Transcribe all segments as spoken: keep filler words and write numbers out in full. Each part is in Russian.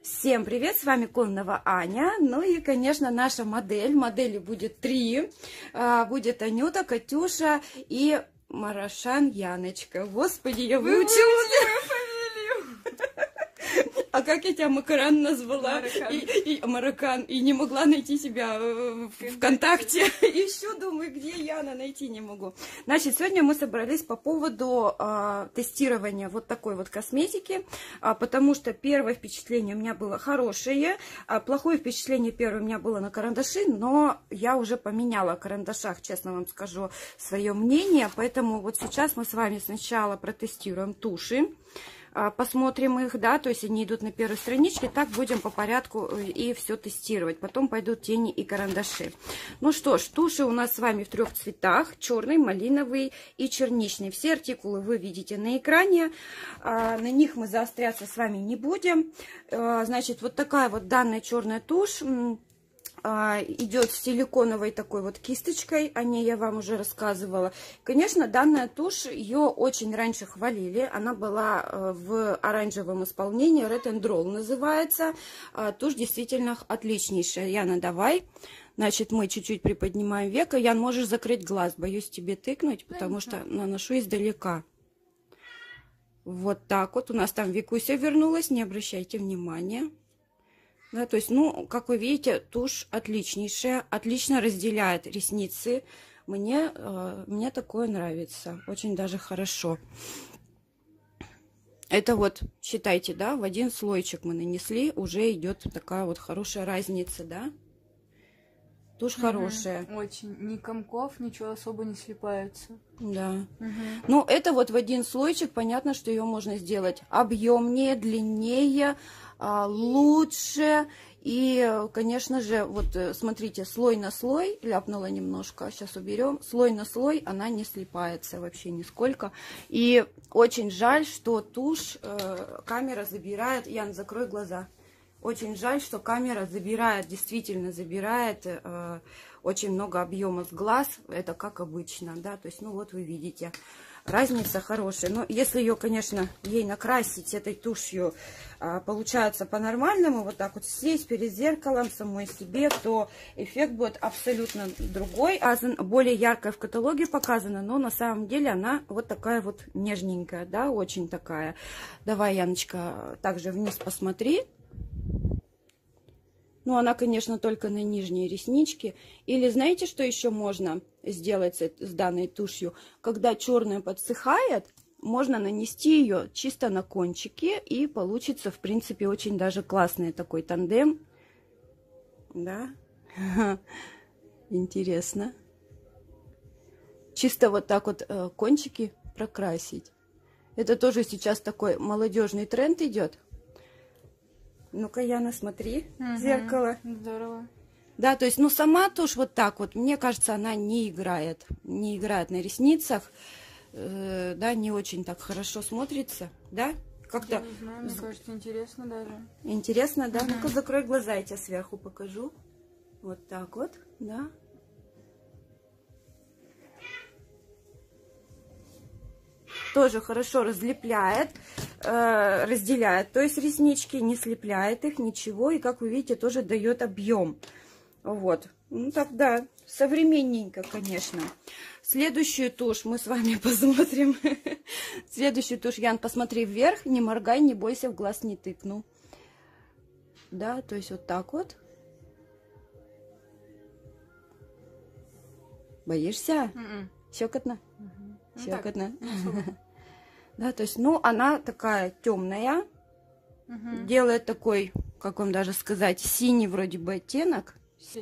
Всем привет, с вами Коннова Аня. Ну и, конечно, наша модель. Модели будет три. Будет Анюта, Катюша и Марашан Яночка. Господи, я выучила мою фамилию. А как я тебя Макаран назвала? Маракан. И, и, Маракан. И не могла найти себя в ВКонтакте. Еще думаю, где Яна, найти не могу. Значит, сегодня мы собрались по поводу а, тестирования вот такой вот косметики. А, потому что первое впечатление у меня было хорошее. А плохое впечатление первое у меня было на карандаши. Но я уже поменяла о карандашах, честно вам скажу, свое мнение. Поэтому вот сейчас мы с вами сначала протестируем туши. Посмотрим их, да, то есть они идут на первой страничке, так будем по порядку и все тестировать. Потом пойдут тени и карандаши. Ну что ж, туши у нас с вами в трех цветах: черный, малиновый и черничный. Все артикулы вы видите на экране, на них мы заостряться с вами не будем. Значит, вот такая вот данная черная тушь идет с силиконовой такой вот кисточкой, о ней я вам уже рассказывала. Конечно, данная тушь, ее очень раньше хвалили, она была в оранжевом исполнении, Red and Roll называется. Тушь действительно отличнейшая. Яна, давай. Значит, мы чуть-чуть приподнимаем веко. Ян, можешь закрыть глаз, боюсь тебе тыкнуть, потому что наношу издалека. Вот так вот, у нас там Викуся вернулась, не обращайте внимания. Да, то есть, ну, как вы видите, тушь отличнейшая, отлично разделяет ресницы. Мне, э, мне такое нравится, очень даже хорошо. Это вот, считайте, да, в один слойчик мы нанесли, уже идет такая вот хорошая разница, да. Тушь угу, хорошая. Очень. Ни комков, ничего особо не слипается. Да. Угу. Ну, это вот в один слойчик, понятно, что ее можно сделать объемнее, длиннее, лучше. И, конечно же, вот смотрите, слой на слой, ляпнула немножко, сейчас уберем, слой на слой, она не слипается вообще нисколько. И очень жаль, что тушь э, камера забирает. Ян, закрой глаза. Очень жаль, что камера забирает, действительно забирает э, очень много объема с глаз. Это как обычно, да, то есть, ну вот вы видите, разница хорошая. Но если ее, конечно, ей накрасить этой тушью э, получается по-нормальному, вот так вот сесть перед зеркалом самой себе, то эффект будет абсолютно другой. Более яркая в каталоге показана, но на самом деле она вот такая вот нежненькая, да, очень такая. Давай, Яночка, также вниз посмотри. Ну, она, конечно, только на нижние реснички. Или знаете, что еще можно сделать с, с данной тушью? Когда черная подсыхает, можно нанести ее чисто на кончики, и получится, в принципе, очень даже классный такой тандем. Да? Интересно. Чисто вот так вот кончики прокрасить. Это тоже сейчас такой молодежный тренд идет. Ну-ка, Яна, смотри, угу, зеркало. Здорово. Да, то есть, ну, сама тушь вот так вот, мне кажется, она не играет. Не играет на ресницах. Э, да, не очень так хорошо смотрится, да? Как-то... Я не знаю, мне кажется, интересно даже. Интересно, да? Угу. Ну-ка, закрой глаза, я тебе сверху покажу. Вот так вот, да. Тоже хорошо разлепляет, э, разделяет, то есть реснички, не слепляет их, ничего. И, как вы видите, тоже дает объем. Вот. Ну, так, да, современненько, конечно. Следующую тушь мы с вами посмотрим. Следующую тушь, Ян, посмотри вверх, не моргай, не бойся, в глаз не тыкну. Да, то есть вот так вот. Боишься? Mm-mm. Щекотно? Mm-hmm. Щекотно. Ну, да, то есть, ну, она такая темная, угу. Делает такой, как вам даже сказать, синий вроде бы оттенок.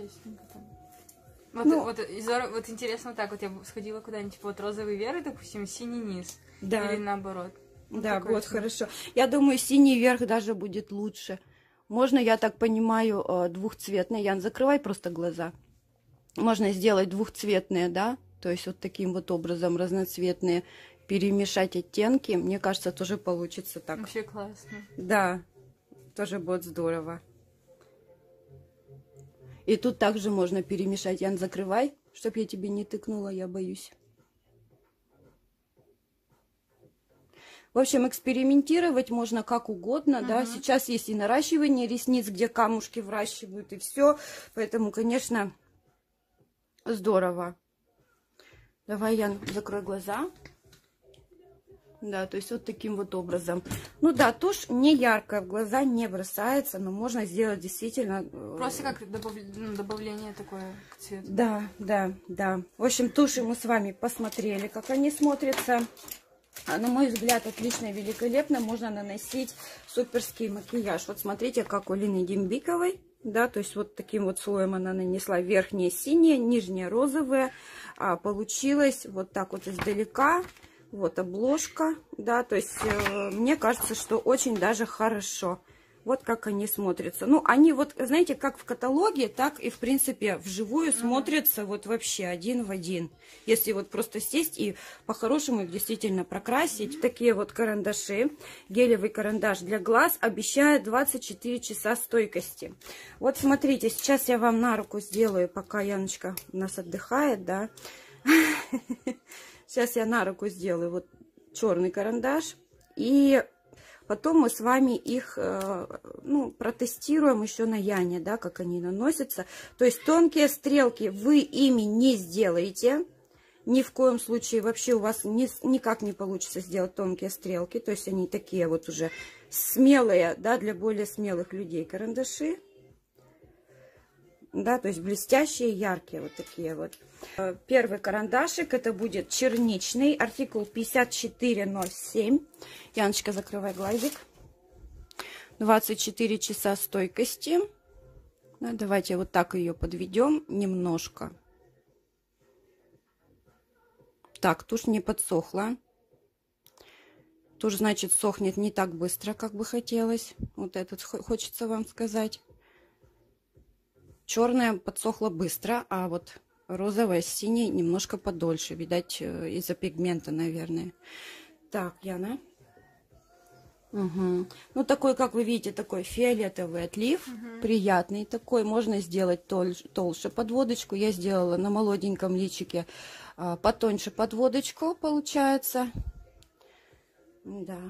Вот, ну, вот, вот интересно, вот так вот я сходила куда-нибудь, вот розовый верх, допустим, синий низ. Да. Или наоборот. Вот да, вот хорошо. Я думаю, синий верх даже будет лучше. Можно, я так понимаю, двухцветный. Ян, закрывай просто глаза. Можно сделать двухцветные, да, то есть вот таким вот образом разноцветные. Перемешать оттенки, мне кажется, тоже получится так. Вообще классно. Да, тоже будет здорово. И тут также можно перемешать. Ян, закрывай, чтобы я тебе не тыкнула, я боюсь. В общем, экспериментировать можно как угодно, uh-huh. да. Сейчас есть и наращивание ресниц, где камушки выращивают, и все. Поэтому, конечно, здорово. Давай, Ян, закрой глаза. Да, то есть вот таким вот образом. Ну да, тушь не яркая, в глаза не бросается, но можно сделать действительно... Просто как добав... добавление такое к цвету. Да, да, да. В общем, туши мы с вами посмотрели, как они смотрятся. На мой взгляд, отлично и великолепно. Можно наносить суперский макияж. Вот смотрите, как у Лины Дембиковой. Да, то есть вот таким вот слоем она нанесла верхнее синее, нижнее розовое. А получилось вот так вот издалека. Вот обложка, да, то есть э, мне кажется, что очень даже хорошо. Вот как они смотрятся. Ну, они вот, знаете, как в каталоге, так и, в принципе, вживую mm-hmm. смотрятся вот вообще один в один. Если вот просто сесть и по-хорошему их действительно прокрасить. Mm-hmm. Такие вот карандаши. Гелевый карандаш для глаз обещает двадцать четыре часа стойкости. Вот смотрите, сейчас я вам на руку сделаю, пока Яночка у нас отдыхает, да. Сейчас я на руку сделаю вот черный карандаш. И потом мы с вами их ну, протестируем еще на Яне, да, как они наносятся. То есть тонкие стрелки вы ими не сделаете. Ни в коем случае вообще у вас ни, никак не получится сделать тонкие стрелки. То есть они такие вот уже смелые, да, для более смелых людей карандаши. Да, то есть блестящие, яркие вот такие вот. Первый карандашик, это будет черничный, артикул пятьдесят четыре ноль семь. Яночка, закрывай глазик. двадцать четыре часа стойкости. Да, давайте вот так ее подведем немножко. Так, тушь не подсохла. Тушь, значит, сохнет не так быстро, как бы хотелось. Вот этот хочется вам сказать. Черная подсохла быстро, а вот розовая с синей немножко подольше. Видать, из-за пигмента, наверное. Так, Яна. Угу. Ну, такой, как вы видите, такой фиолетовый отлив. Угу. Приятный такой. Можно сделать толще, толще подводочку. Я сделала на молоденьком личике а, потоньше подводочку, получается. Да.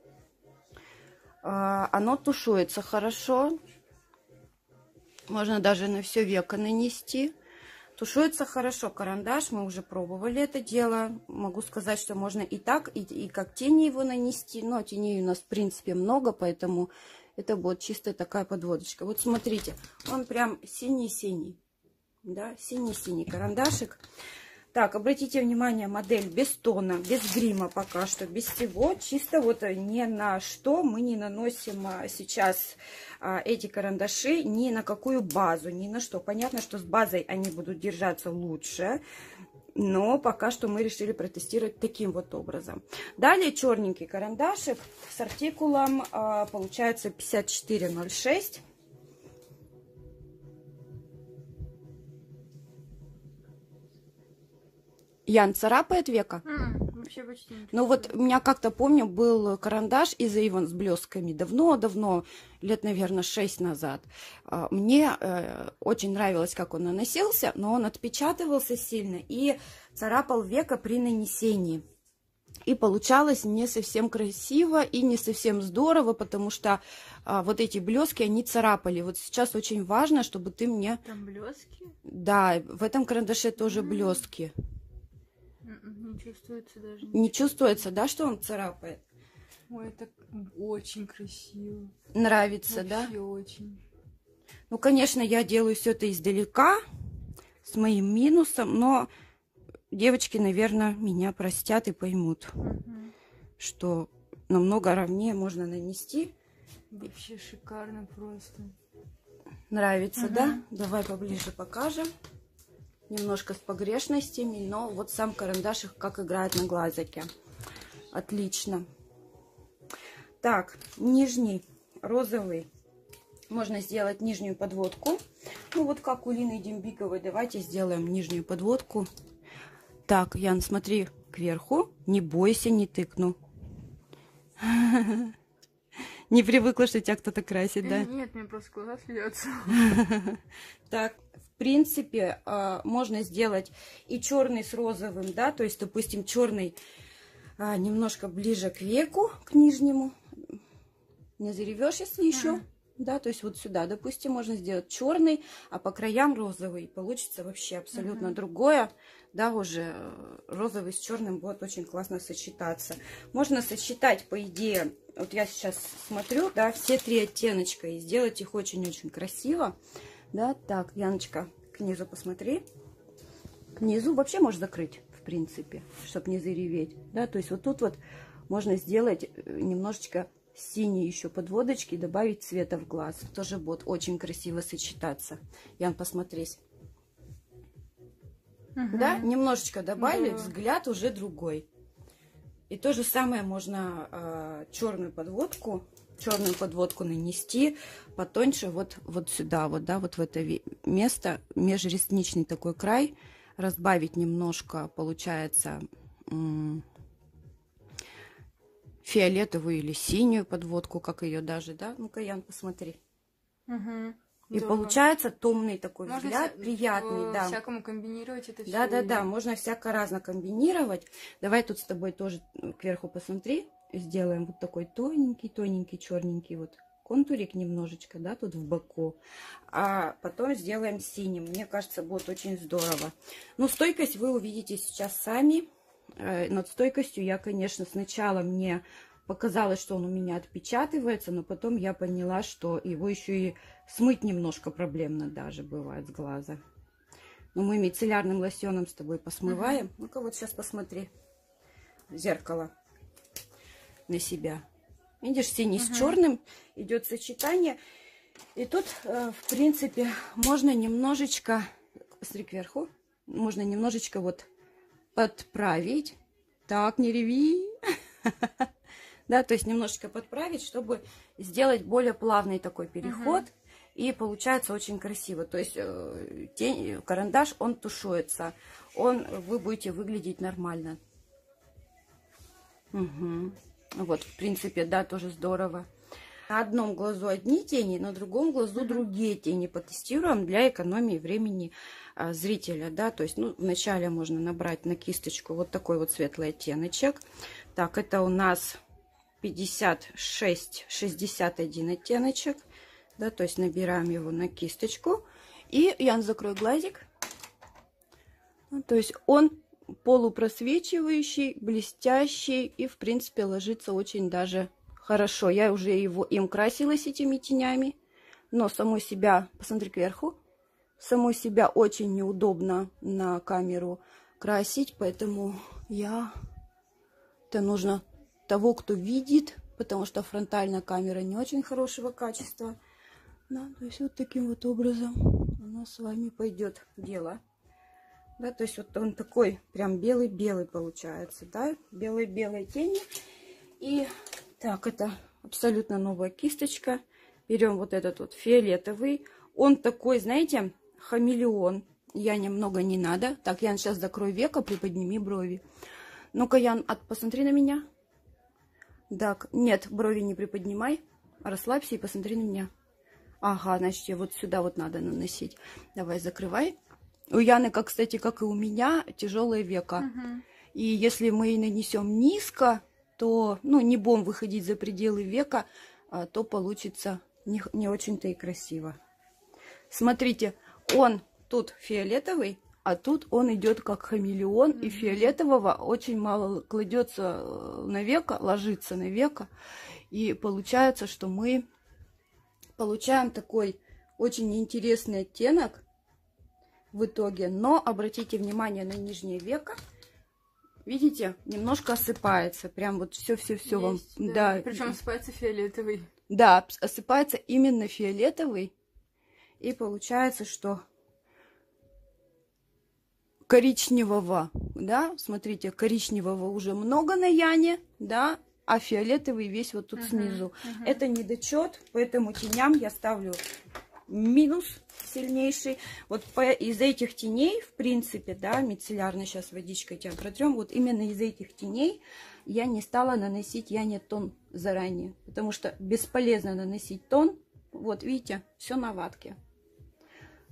А, оно тушуется хорошо. Можно даже на все веко нанести. Тушуется хорошо карандаш. Мы уже пробовали это дело. Могу сказать, что можно и так, и, и как тени его нанести. Но теней у нас, в принципе, много, поэтому это будет чисто такая подводочка. Вот смотрите, он прям синий-синий. Да, синий-синий карандашик. Так, обратите внимание, модель без тона, без грима пока что, без всего. Чисто вот ни на что мы не наносим сейчас эти карандаши, ни на какую базу, ни на что. Понятно, что с базой они будут держаться лучше, но пока что мы решили протестировать таким вот образом. Далее черненький карандашик с артикулом, получается, пятьдесят четыре ноль шесть. Ян, царапает века? Mm, вообще почти не. Ну вот у меня как-то, помню, был карандаш из Avon с блесками. Давно-давно, лет, наверное, шесть назад. Мне э, очень нравилось, как он наносился, но он отпечатывался сильно и царапал века при нанесении. И получалось не совсем красиво и не совсем здорово, потому что а, вот эти блески, они царапали. Вот сейчас очень важно, чтобы ты мне... Там блески? Да, в этом карандаше тоже mm. блески. Не чувствуется даже. Не чувствуется, да, что он царапает? Ой, это очень красиво. Нравится, вообще, да? Очень. Ну, конечно, я делаю все это издалека, с моим минусом, но девочки, наверное, меня простят и поймут, угу. что намного ровнее можно нанести. Вообще шикарно просто. Нравится, угу. да? Давай поближе покажем. Немножко с погрешностями, но вот сам карандашик как играет на глазике. Отлично. Так, нижний розовый. Можно сделать нижнюю подводку. Ну вот как у Лины Дембиковой. Давайте сделаем нижнюю подводку. Так, Ян, смотри кверху. Не бойся, не тыкну. Не привыкла, что тебя кто-то красит, да? Нет, мне просто глаза слезятся. Так, в принципе, можно сделать и черный с розовым, да, то есть, допустим, черный а, немножко ближе к веку, к нижнему. Не заревешь, если еще. Uh-huh. Да, то есть вот сюда, допустим, можно сделать черный, а по краям розовый. Получится вообще абсолютно uh-huh. другое. Да, уже розовый с черным будет очень классно сочетаться. Можно сочетать, по идее, вот я сейчас смотрю, да, все три оттеночка и сделать их очень-очень красиво. Да, так, Яночка, к низу посмотри. К низу вообще можешь закрыть, в принципе, чтобы не зареветь. Да, то есть вот тут вот можно сделать немножечко синие еще подводочки, добавить цвета в глаз. Тоже будет очень красиво сочетаться. Ян, посмотрись. Угу. Да, немножечко добавили, да. Взгляд уже другой. И то же самое можно э, черную подводку, черную подводку нанести потоньше вот, вот сюда, вот, да, вот в это место, межресничный такой край, разбавить немножко, получается, фиолетовую или синюю подводку, как ее даже, да? Ну-ка, Ян, посмотри. Угу. И здорово. Получается томный такой можно взгляд, вся... приятный, да. Всякому комбинировать это все. Да, да, да, можно всяко разно комбинировать. Давай тут с тобой тоже кверху посмотри. Сделаем вот такой тоненький, тоненький, черненький вот контурик немножечко, да, тут в боку. А потом сделаем синим. Мне кажется, будет очень здорово. Ну, стойкость вы увидите сейчас сами. Над стойкостью я, конечно, сначала мне показалось, что он у меня отпечатывается, но потом я поняла, что его еще и смыть немножко проблемно даже бывает с глаза. Но мы мицеллярным лосьоном с тобой посмываем. Uh-huh. Ну-ка вот сейчас посмотри в зеркало на себя. Видишь, синий uh-huh. с черным идет сочетание. И тут, в принципе, можно немножечко, посмотри кверху, можно немножечко вот подправить. Так, не реви. Да, то есть немножечко подправить, чтобы сделать более плавный такой переход. Uh-huh. И получается очень красиво. То есть тень, карандаш, он тушуется. Он, вы будете выглядеть нормально. Угу. Вот, в принципе, да, тоже здорово. На одном глазу одни тени, на другом глазу другие тени потестируем для экономии времени а, зрителя, да, то есть, ну, вначале можно набрать на кисточку вот такой вот светлый оттеночек. Так, это у нас пятьдесят шесть шестьдесят один оттеночек, да, то есть набираем его на кисточку. И, Ян, закрой глазик. Ну, то есть он полупросвечивающий, блестящий и, в принципе, ложится очень даже хорошо. Я уже его им красилась этими тенями, но саму себя, посмотри кверху, саму себя очень неудобно на камеру красить, поэтому я, это нужно того, кто видит, потому что фронтальная камера не очень хорошего качества. Да, то есть вот таким вот образом у нас с вами пойдет дело. Да, то есть вот он такой прям белый-белый получается, да, белые-белые тени. И так, это абсолютно новая кисточка. Берем вот этот вот фиолетовый. Он такой, знаете, хамелеон. Я немного не надо. Так, Ян, сейчас закрой веко, приподними брови. Ну-ка, Ян, от, посмотри на меня. Так, нет, брови не приподнимай. Расслабься и посмотри на меня. Ага, значит, вот сюда вот надо наносить. Давай, закрывай. У Яны, как, кстати, как и у меня, тяжелое веко. Uh-huh. И если мы нанесем низко, то, ну, не будем выходить за пределы века, то получится не, не очень-то и красиво. Смотрите, он тут фиолетовый, а тут он идет как хамелеон, uh-huh. и фиолетового очень мало кладется на веко, ложится на веко. И получается, что мы получаем такой очень интересный оттенок в итоге. Но обратите внимание на нижнее веко. Видите, немножко осыпается. Прям вот все-все-все вам. Да. Да. Причем осыпается фиолетовый. Да, осыпается именно фиолетовый. И получается, что коричневого, да, смотрите, коричневого уже много на Яне, да, а фиолетовый весь вот тут uh-huh, снизу. Uh-huh. Это недочет, поэтому теням я ставлю минус сильнейший. Вот по, из этих теней, в принципе, да, мицеллярно сейчас водичкой тебя протрем, вот именно из этих теней я не стала наносить Яне тон заранее, потому что бесполезно наносить тон. Вот, видите, все на ватке.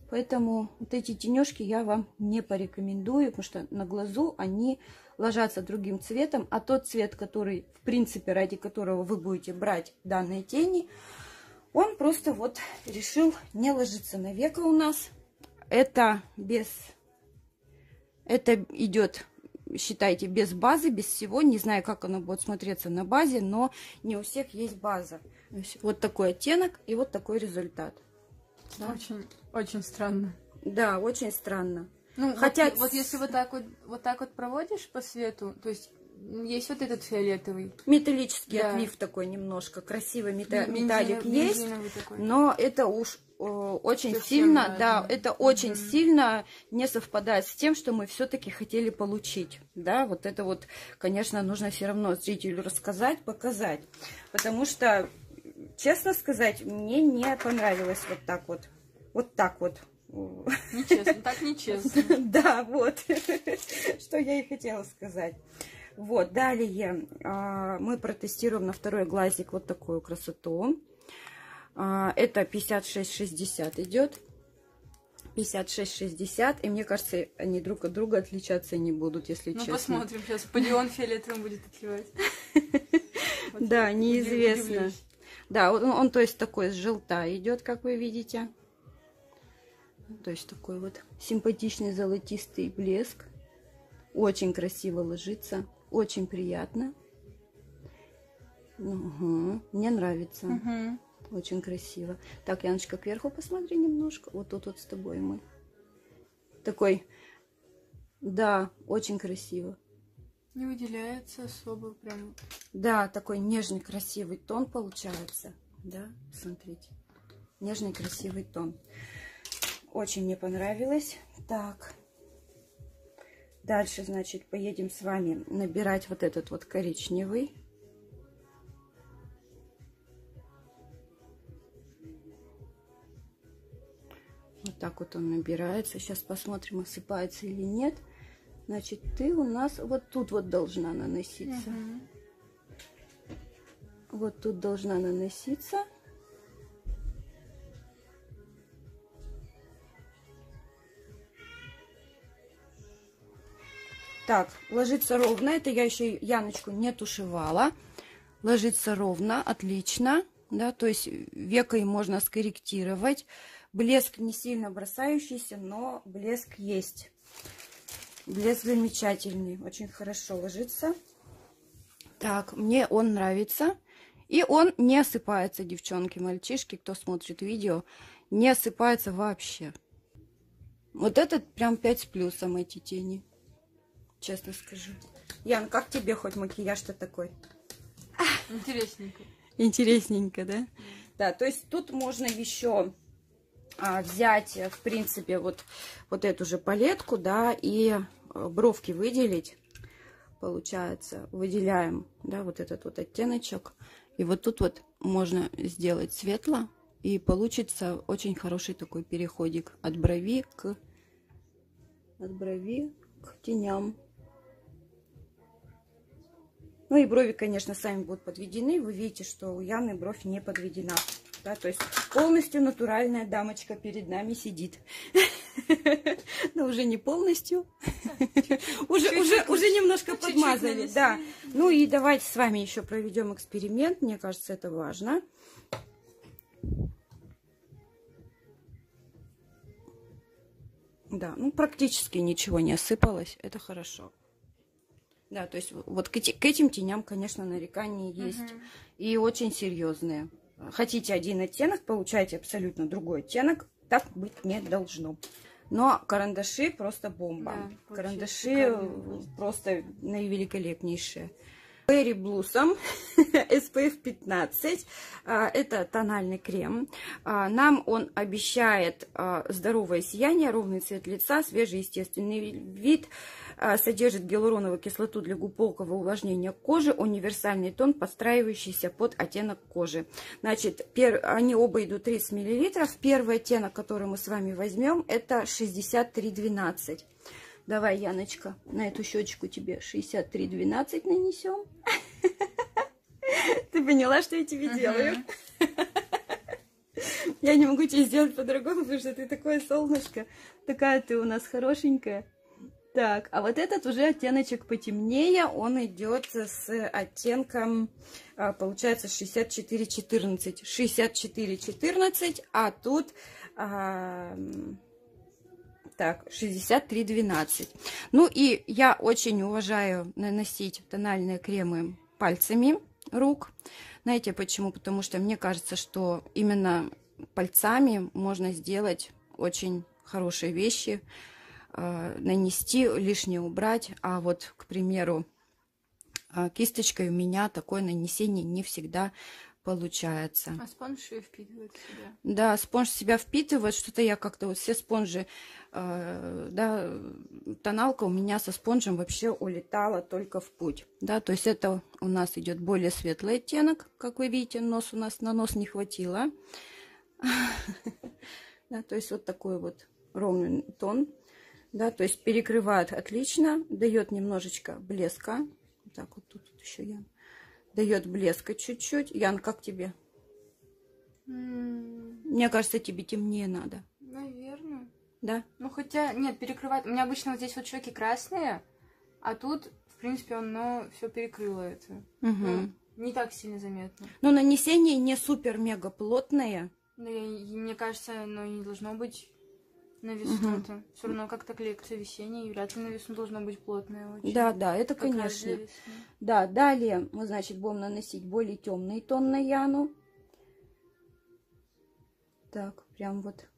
Поэтому вот эти тенежки я вам не порекомендую, потому что на глазу они ложатся другим цветом, а тот цвет, который, в принципе, ради которого вы будете брать данные тени, он просто вот решил не ложиться на веко у нас. Это без... Это идет, считайте, без базы, без всего. Не знаю, как оно будет смотреться на базе, но не у всех есть база. Вот такой оттенок и вот такой результат. Да? Очень, очень странно. Да, очень странно. Ну, Хотя... вот, вот если вот так вот, вот так вот проводишь по свету, то есть есть вот этот фиолетовый. Металлический да. отлив такой немножко. Красивый мета... Бензин, металлик есть, такой. Но это уж э, очень Совсем сильно, разный. да, это угу. очень сильно не совпадает с тем, что мы все-таки хотели получить. Да, вот это вот, конечно, нужно все равно зрителю рассказать, показать. Потому что, честно сказать, мне не понравилось вот так вот. Вот так вот. Нечестно, так нечестно. Да, вот, что я и хотела сказать. Вот, далее мы протестируем на второй глазик вот такую красоту. Это пятьдесят шесть шестьдесят идет. пятьдесят шесть шестьдесят. И мне кажется, они друг от друга отличаться не будут, если ну, честно. Ну, посмотрим, сейчас Полион фиолетовым будет отливать. Да, неизвестно. Да, он, то есть, такой с желта идет, как вы видите. То есть такой вот симпатичный золотистый блеск. Очень красиво ложится. Очень приятно. Угу. Мне нравится. Угу. Очень красиво. Так, Яночка, кверху посмотри немножко. Вот тут вот с тобой мы. Такой, да, очень красиво. Не выделяется особо прям. Да, такой нежный красивый тон получается. Да, смотрите. Нежный красивый тон. Очень мне понравилось. Так. Дальше, значит, поедем с вами набирать вот этот вот коричневый. Вот так вот он набирается. Сейчас посмотрим, осыпается или нет. Значит, ты у нас вот тут вот должна наноситься. Угу. Вот тут должна наноситься. Так, ложится ровно. Это я еще Яночку не тушевала. Ложится ровно, отлично. Да, то есть веко можно скорректировать. Блеск не сильно бросающийся, но блеск есть. Блеск замечательный. Очень хорошо ложится. Так, мне он нравится. И он не осыпается, девчонки, мальчишки, кто смотрит видео. Не осыпается вообще. Вот этот прям пять с плюсом, эти тени. Честно скажу. Ян, как тебе хоть макияж-то такой? Интересненько. Интересненько, да? Да, то есть тут можно еще а, взять, в принципе, вот, вот эту же палетку, да, и бровки выделить. Получается, выделяем, да, вот этот вот оттеночек. И вот тут вот можно сделать светло. И получится очень хороший такой переходик от брови к, от брови к теням. Ну и брови, конечно, сами будут подведены. Вы видите, что у Яны бровь не подведена. Да, то есть полностью натуральная дамочка перед нами сидит. Но уже не полностью. Уже немножко подмазали. Да. Ну и давайте с вами еще проведем эксперимент. Мне кажется, это важно. Да, ну практически ничего не осыпалось. Это хорошо. Да, то есть вот к, эти, к этим теням, конечно, нарекания есть. Uh-huh. И очень серьезные. Хотите один оттенок, получаете абсолютно другой оттенок. Так быть не должно. Но карандаши просто бомба. Да, карандаши просто наивеликолепнейшие. Berry Blossom эс пи эф пятнадцать. Это тональный крем. Нам он обещает здоровое сияние, ровный цвет лица, свежий естественный вид. Содержит гиалуроновую кислоту для глубокого увлажнения кожи. Универсальный тон, подстраивающийся под оттенок кожи. Значит, пер... они оба идут тридцать миллилитров. Первый оттенок, который мы с вами возьмем, это шестьдесят три двенадцать. Давай, Яночка, на эту щечку тебе шестьдесят три двенадцать нанесем. Ты поняла, что я тебе делаю? Я не могу тебе сделать по-другому, потому что ты такое солнышко. Такая ты у нас хорошенькая. Так, а вот этот уже оттеночек потемнее. Он идет с оттенком, получается, шестьдесят четыре четырнадцать. шестьдесят четыре четырнадцать, а тут... А, так, шестьдесят три двенадцать. Ну и я очень уважаю наносить тональные кремы пальцами рук. Знаете почему? Потому что мне кажется, что именно пальцами можно сделать очень хорошие вещи, э, нанести, лишнее убрать. А вот, к примеру, кисточкой у меня такое нанесение не всегда получается. А спонж ее впитывает в себя? Да, спонж себя впитывает. Что-то я как-то вот все спонжи, э, да, тоналка у меня со спонжем вообще улетала только в путь. Да, то есть это у нас идет более светлый оттенок, как вы видите, нос у нас на нос не хватило. Да, то есть вот такой вот ровный тон. Да, то есть перекрывает отлично, дает немножечко блеска. Так вот тут еще я. Дает блеска чуть-чуть. Ян, как тебе? Mm. Мне кажется, тебе темнее надо. Наверное. Да? Ну, хотя, нет, перекрывает. У меня обычно вот здесь вот щеки красные, а тут, в принципе, оно все перекрыло это. Угу. Ну, не так сильно заметно. Но нанесение не супер-мега плотное. Да, и, мне кажется, оно не должно быть на весну-то. Угу. Все равно как-то коллекция весенняя, и вряд ли на весну должно быть плотное очень. Да, да, это как конечно. Да, далее мы, значит, будем наносить более темный тон на Яну. Так, прям вот.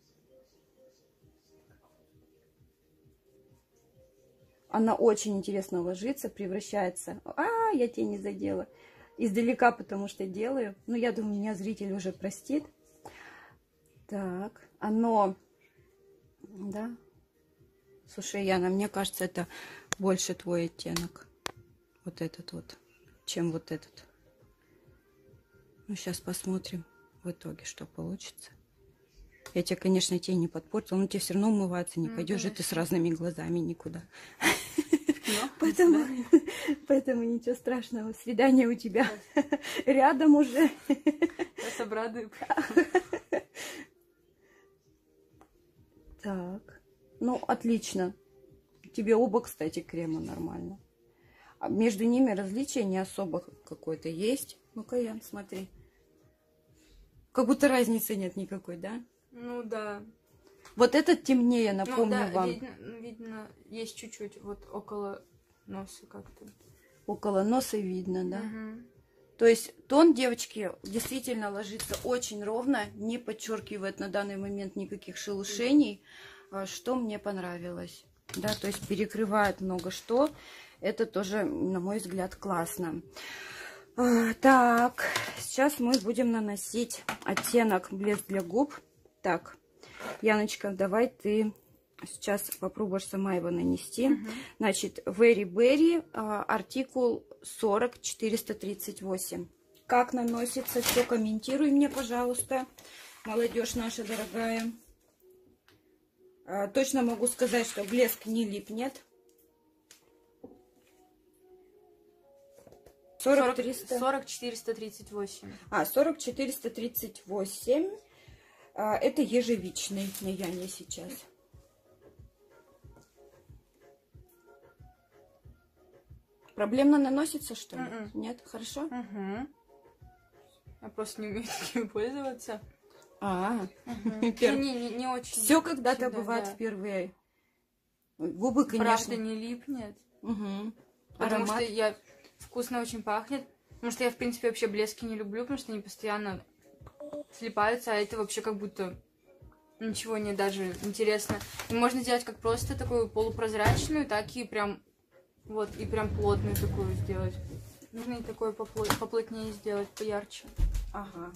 Она очень интересно ложится, превращается. А, я тени задела. Издалека, потому что делаю. Ну, я думаю, меня зритель уже простит. Так, оно... Да. Слушай, Яна, мне кажется, это больше твой оттенок. Вот этот вот, чем вот этот. Ну, сейчас посмотрим в итоге, что получится. Я тебе, конечно, тень не подпортила, но тебе все равно умываться не ну, пойдешь же ты с разными глазами никуда. Поэтому, поэтому ничего страшного. Свидание у тебя рядом уже. Сейчас обрадую. Так, ну отлично. Тебе оба, кстати, крема нормально. А между ними различия не особо какое-то есть. Ну-ка, Ян, смотри. Как будто разницы нет никакой, да? Ну да. Вот этот темнее, напомню ну, да, вам. Видно, видно, есть чуть-чуть вот около носа как-то. Около носа видно, да? Угу. То есть тон, девочки, действительно ложится очень ровно, не подчеркивает на данный момент никаких шелушений, что мне понравилось. Да, то есть перекрывает много что. Это тоже, на мой взгляд, классно. Так, сейчас мы будем наносить оттенок блеск для губ. Так, Яночка, давай ты сейчас попробуешь сама его нанести. Uh-huh. Значит, Very Berry, артикул сорок четыреста тридцать восемь. Как наносится, все комментируй мне, пожалуйста, молодежь наша дорогая. А, точно могу сказать, что блеск не липнет. сорок четыреста тридцать восемь. А, сорок четыреста тридцать восемь. А, это ежевичный на Яне сейчас. Проблемно наносится, что ли? Mm-mm. Нет? Хорошо? Uh-huh. Я просто не умею таким пользоваться. А, uh-huh. Пер... не, не, не очень. Все когда-то бывает да. впервые. Губы, конечно. Правда, не липнет. Угу. Потому Аромат. Что я вкусно очень пахнет. Потому что я, в принципе, вообще блески не люблю, потому что они постоянно слипаются, а это вообще как будто ничего не даже интересно. И можно делать как просто такую полупрозрачную, так и прям вот, и прям плотную такую сделать. Нужно и такое поплот... поплотнее сделать, поярче. Ага.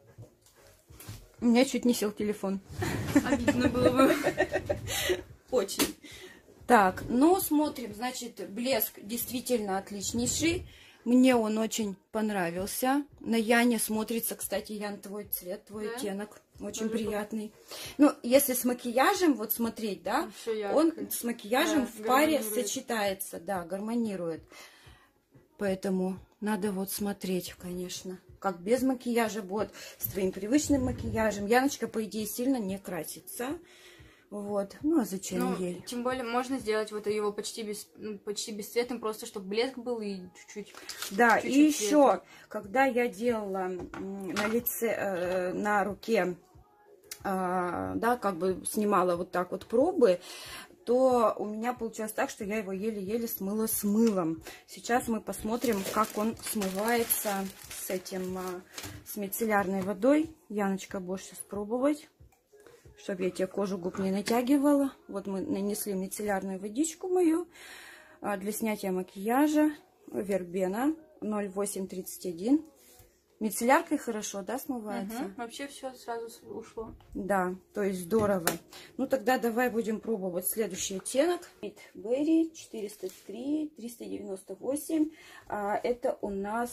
У меня чуть не сел телефон. Обидно было бы. Очень. Так, ну смотрим. Значит, блеск действительно отличнейший. Мне он очень понравился. На Яне смотрится, кстати, Ян, твой цвет, твой да? оттенок. Очень Тоже приятный. Было. Ну, если с макияжем вот смотреть, да, он с макияжем да, в паре сочетается, да, гармонирует. Поэтому надо вот смотреть, конечно. как без макияжа будет, с твоим привычным макияжем. Яночка, по идее, сильно не красится. Вот. Ну, а зачем ну, ей? Тем более можно сделать вот его почти, без, ну, почти бесцветным, просто чтобы блеск был и чуть-чуть. Да, чуть-чуть и цвета. еще, когда я делала на лице, э, на руке, э, да, как бы снимала вот так вот пробы, то у меня получилось так, что я его еле-еле смыла с мылом. Сейчас мы посмотрим, как он смывается с этим, с мицеллярной водой. Яночка, будешь сейчас пробовать, чтобы я тебе кожу губ не натягивала. Вот мы нанесли мицеллярную водичку мою для снятия макияжа. Вербена ноль восемь тридцать один. Мицелляркой хорошо, да, смывается? Угу. Вообще все сразу ушло. Да, то есть здорово. Ну тогда давай будем пробовать следующий оттенок. Berry четыреста три, триста девяносто восемь. А, это у нас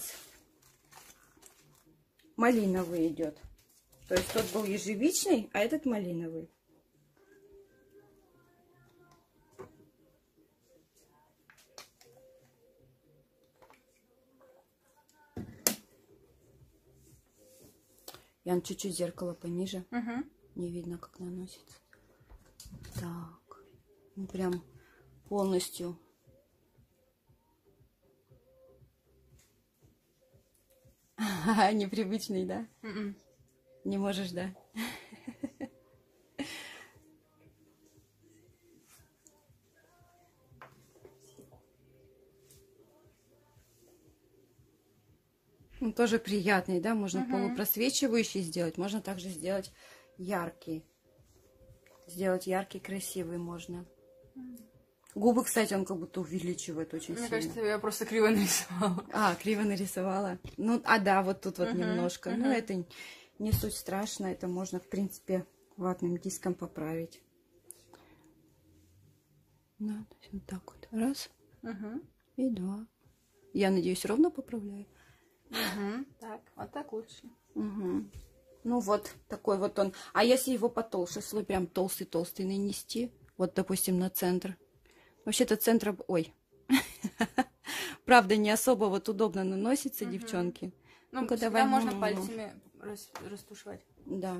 малиновый идет. То есть тот был ежевичный, а этот малиновый. Ян, чуть-чуть зеркало пониже. Угу. Не видно, как наносится. Так. Ну, прям полностью. Непривычный, да? Mm-mm. Не можешь, да? Он тоже приятный, да? Можно Uh-huh. полупросвечивающий сделать. Можно также сделать яркий. Сделать яркий, красивый можно. Губы, кстати, он как будто увеличивает очень Мне сильно. Мне кажется, я просто криво нарисовала. А, криво нарисовала. Ну, а да, вот тут вот uh-huh, немножко. Uh-huh. Ну, это не суть страшно. Это можно, в принципе, ватным диском поправить. Да, вот так вот. Раз. Uh-huh. И два. Я надеюсь, ровно поправляю. Угу. Так, вот так лучше. Угу. Ну вот, такой вот он. А если его потолще, слой прям толстый-толстый нанести, вот, допустим, на центр. Вообще-то центр... Ой. Правда, не особо вот удобно наносится, угу. девчонки. Ну, ну давай можно ну, пальцами рас, растушевать. Да.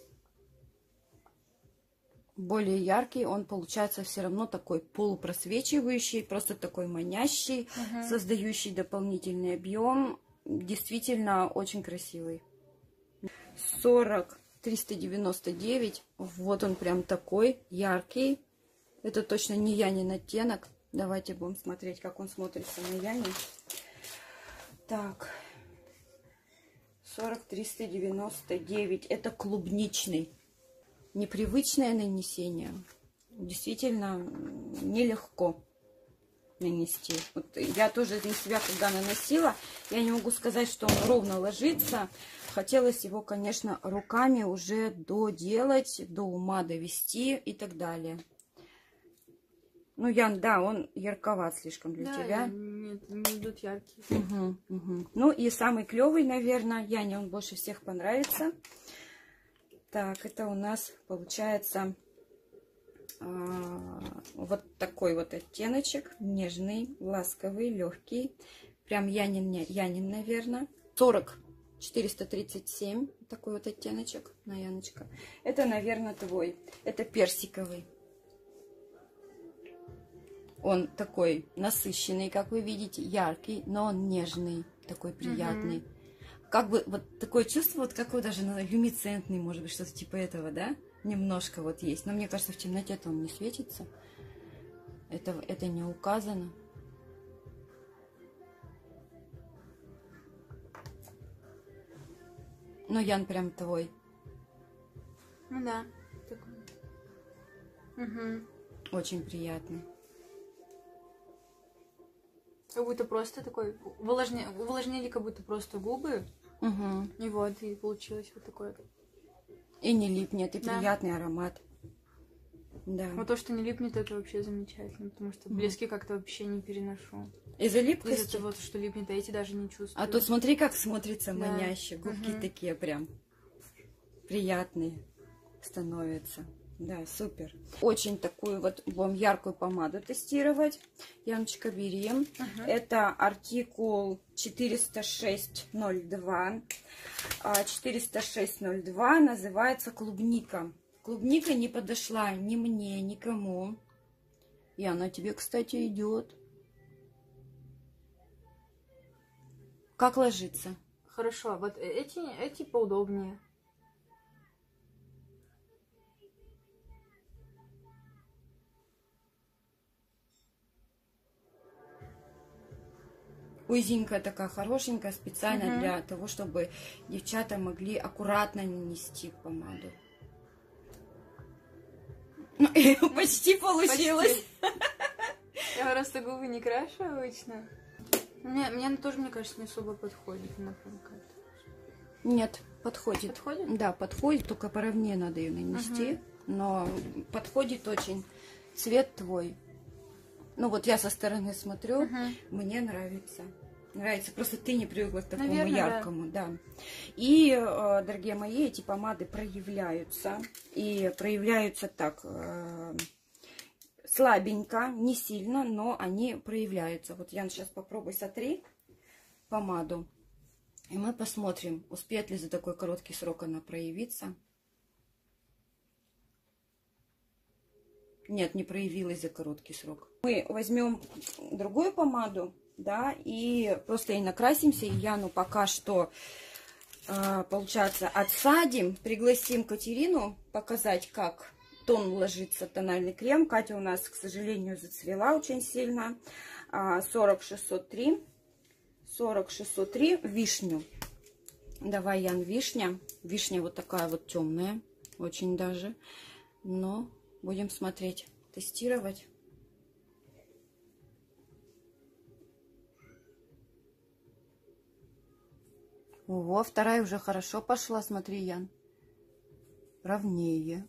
Более яркий, он получается все равно такой полупросвечивающий, просто такой манящий, угу. создающий дополнительный объем. Действительно очень красивый. сорок триста девяносто девять. Вот он прям такой яркий. Это точно не Янин оттенок. Давайте будем смотреть, как он смотрится на Яне. Так. сорок триста девяносто девять. Это клубничный. Непривычное нанесение. Действительно нелегко нанести. Вот я тоже на себя, когда наносила, я не могу сказать, что он ровно ложится. Хотелось его, конечно, руками уже доделать, до ума довести и так далее. Ну, Ян, да, он ярковат слишком для да, тебя. Нет, не идут яркие. Угу, угу. Ну, и самый клевый, наверное, Яне он больше всех понравится. Так, это у нас получается... вот такой вот оттеночек, нежный, ласковый, легкий, прям Янин, Янин, наверное. сорок четыреста тридцать семь, такой вот оттеночек на Яночка. Это, наверное, твой. Это персиковый. Он такой насыщенный, как вы видите, яркий, но он нежный, такой приятный. Mm-hmm. Как бы вот такое чувство, вот какой даже люминесцентный, может быть, что-то типа этого, да? Немножко вот есть. Но мне кажется, в темноте-то он не светится. Это, это не указано. Но Ян прям твой. Ну да. Угу. Очень приятный. Как будто просто такой... Увлажнили, увлажнили как будто просто губы. Угу. И вот, и получилось вот такое... И не липнет, и да. приятный аромат. Да. Вот то, что не липнет, это вообще замечательно, потому что блески как-то вообще не переношу. Из-за липкости? Из-за того, что липнет, а эти даже не чувствую. А тут смотри, как смотрится да. маняще. Губки угу. такие прям приятные становятся. Да, супер. Очень такую вот будем яркую помаду тестировать. Яночка, бери. Uh-huh. Это артикул четыреста шесть ноль два. четыреста шесть ноль два называется клубника. Клубника не подошла ни мне, никому. И она тебе, кстати, идет. Как ложится? Хорошо, вот эти, эти поудобнее. Узенькая такая, хорошенькая, специально угу. для того, чтобы девчата могли аккуратно нанести помаду. Почти получилось. Я просто губы не крашу обычно. Мне, мне тоже, мне кажется, не особо подходит. Нет, подходит. Подходит? Да, подходит, только поровнее надо ее нанести. Угу. Но подходит очень. Цвет твой. Ну вот я со стороны смотрю, угу. мне нравится. Нравится. Просто ты не привыкла к такому Наверное, яркому. Да. Да. И, дорогие мои, эти помады проявляются. И проявляются так э, слабенько, не сильно, но они проявляются. Вот, Ян, сейчас попробуй сотри помаду. И мы посмотрим, успеет ли за такой короткий срок она проявиться. Нет, не проявилась за короткий срок. Мы возьмем другую помаду, да, и просто и накрасимся. И Яну пока что, э, получается, отсадим. Пригласим Катерину показать, как тон ложится тональный крем. Катя у нас, к сожалению, зацвела очень сильно. сорок шестьсот три. сорок шестьсот три. Вишню. Давай, Ян, вишня. Вишня вот такая вот темная. Очень даже. Но... Будем смотреть, тестировать. Ого, вторая уже хорошо пошла, смотри, Ян. Ровнее.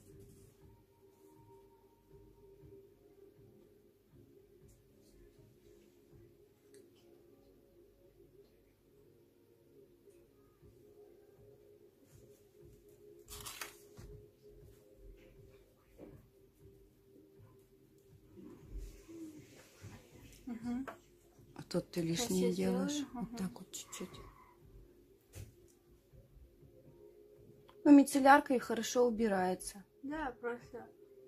Угу. А тут ты лишнее делаешь. Сделаю. Вот Угу. так вот чуть-чуть. Ну, мицеллярка и хорошо убирается. Да, просто.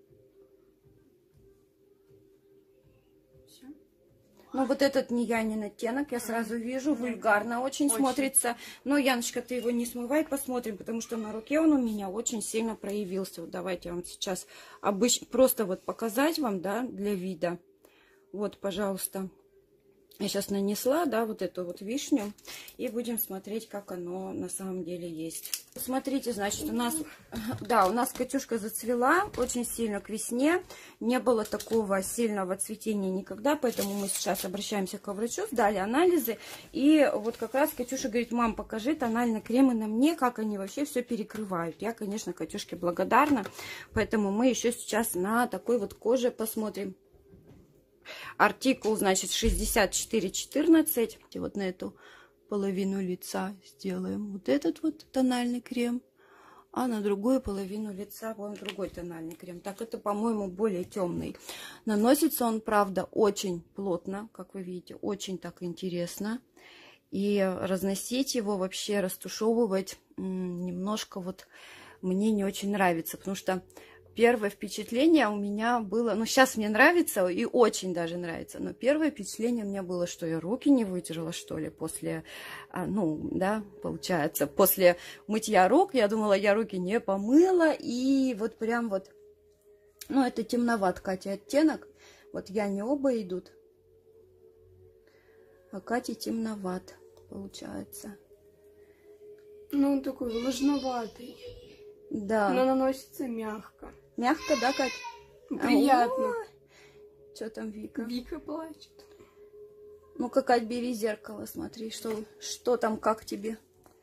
Все. Ну, вот этот не Янин оттенок, я сразу вижу, вульгарно очень, очень смотрится. Но, Яночка, ты его не смывай, посмотрим, потому что на руке он у меня очень сильно проявился. Вот давайте я вам сейчас обыч... просто вот показать вам, да, для вида. Вот, пожалуйста, я сейчас нанесла, да, вот эту вот вишню, и будем смотреть, как оно на самом деле есть. Смотрите, значит, у нас, да, у нас Катюшка зацвела очень сильно к весне, не было такого сильного цветения никогда, поэтому мы сейчас обращаемся к врачу, сдали анализы, и вот как раз Катюша говорит: мам, покажи тональные кремы на мне, как они вообще все перекрывают. Я, конечно, Катюшке благодарна, поэтому мы еще сейчас на такой вот коже посмотрим. Артикул, значит, шестьдесят четыре четырнадцать. И вот на эту половину лица сделаем вот этот вот тональный крем, а на другую половину лица будем другой тональный крем. Так, это, по-моему, более темный. Наносится он, правда, очень плотно, как вы видите, очень так интересно. И разносить его, вообще растушевывать немножко вот мне не очень нравится, потому что первое впечатление у меня было, ну сейчас мне нравится и очень даже нравится, но первое впечатление у меня было, что я руки не вытерла, что ли, после, ну, да, получается, после мытья рук. Я думала, я руки не помыла, и вот прям вот, ну, это темноват, Катя, оттенок. Вот я не оба идут, а Кате темноват, получается. Ну, он такой влажноватый. Да. Но наносится мягко. Мягко, да, Кать? Приятно. Что там Вика? Вика плачет. Ну-ка, Кать, бери зеркало, смотри, что, что там, как тебе.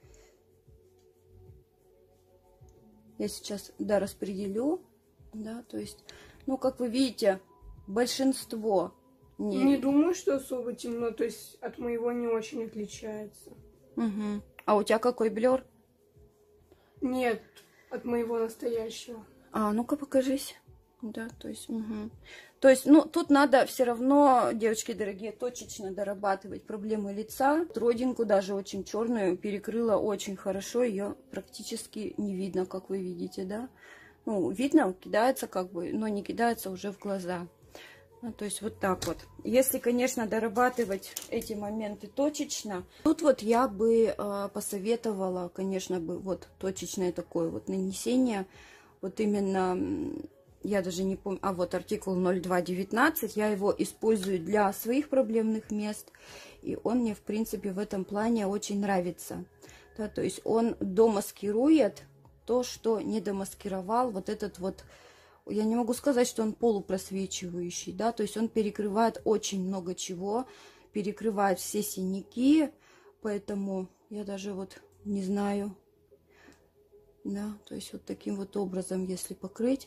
Я сейчас, да, распределю. Да, то есть, ну, как вы видите, большинство... Не, не думаю, что особо темно, то есть от моего не очень отличается. Угу. А у тебя какой блер? Нет, от моего настоящего. А, ну-ка покажись. Да, то есть, угу. То есть, ну, тут надо все равно, девочки дорогие, точечно дорабатывать проблемы лица. Родинку, даже очень черную, перекрыла очень хорошо, ее практически не видно, как вы видите, да. Ну, видно, кидается как бы, но не кидается уже в глаза. Ну, то есть, вот так вот. Если, конечно, дорабатывать эти моменты точечно, тут вот я бы э, посоветовала, конечно, бы вот точечное такое вот нанесение, вот именно... Я даже не помню, а вот артикул ноль два девятнадцать, я его использую для своих проблемных мест, и он мне, в принципе, в этом плане очень нравится. Да, то есть он домаскирует то, что не домаскировал вот этот вот, я не могу сказать, что он полупросвечивающий, да, то есть он перекрывает очень много чего, перекрывает все синяки, поэтому я даже вот не знаю, да, то есть вот таким вот образом, если покрыть.